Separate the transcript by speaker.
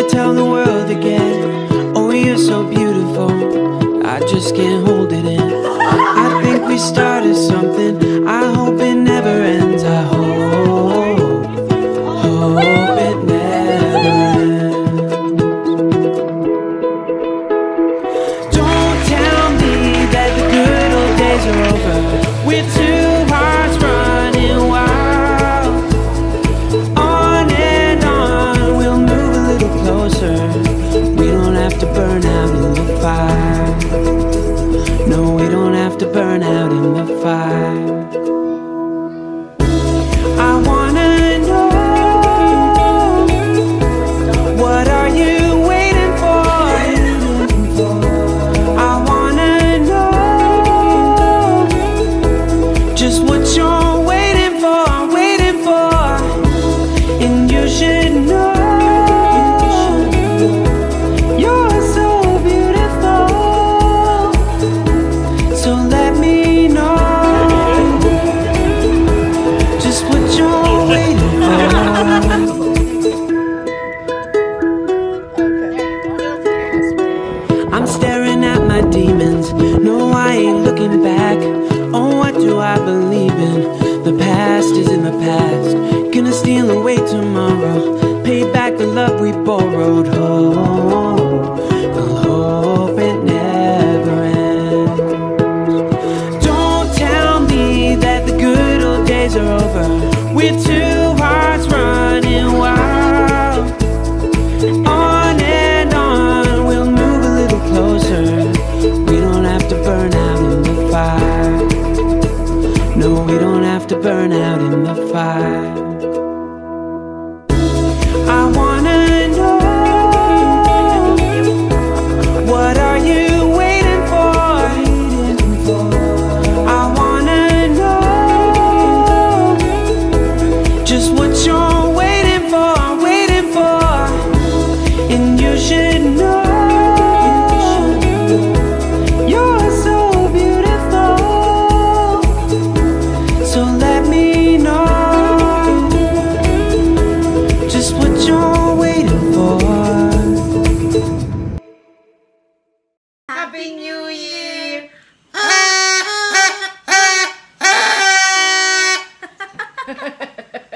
Speaker 1: tell the world again, oh, you're so beautiful, I just can't hold it in. I think we started something, I hope it never ends. I hope it never ends. Don't tell me that the good old days are over. We're two hearts running wild. On and on, we'll move a little closer. We don't have to burn out in the fire. No, we don't have to burn out in the fire. I wanna know, what are you waiting for? I wanna know just what you're waiting for, waiting for. And you should know you're so beautiful. So let me know just what you're waiting for. I'm staring at my demons, no, I ain't looking back. Oh, what do I believe in? The past is in the past, gonna steal away tomorrow, pay back the love we borrowed. We'll hope it never ends. Don't tell me that the good old days are over. We're two hearts running wild. On and on, we'll move a little closer. We don't have to burn out in the fire. No, we don't have to burn out in the fire. I wanna know, what are you waiting for? I wanna know just what you're waiting for, waiting for. And you should know you're so beautiful. So let me know just what you're waiting for.
Speaker 2: Happy New Year!